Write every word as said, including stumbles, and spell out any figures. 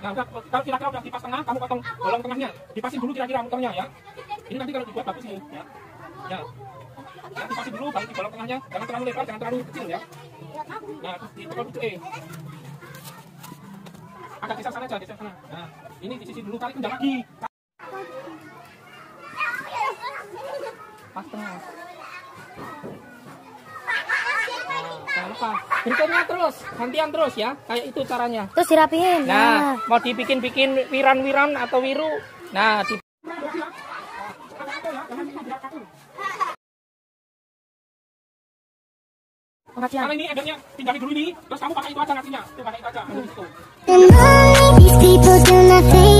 Nah, udah, kalau kira-kira udah dipas tengah, kamu potong bolong tengahnya. Dipasin dulu kira-kira muternya ya. Ini nanti kalau dibuat bagus nih, ya. Ya. Ya, dipasin dulu, baru dibolong tengahnya. Jangan terlalu lebar, jangan terlalu kecil ya. Nah, terus ditekuk dulu eh. Agak geser sana aja, geser sana. Nah, ini di sisi dulu, tarik kendang lagi. Pas tengah. Jangan lupa. Berikutnya terus, gantian terus ya, kayak itu caranya. Terus dirapiin. Nah, Nah, mau dibikin-bikin wiran-wiran atau wiru. Nah, di karena ini embernya tinggalin dulu ini, terus kamu pakai itu aja nasinya. Tuh pakai itu aja. Tuh.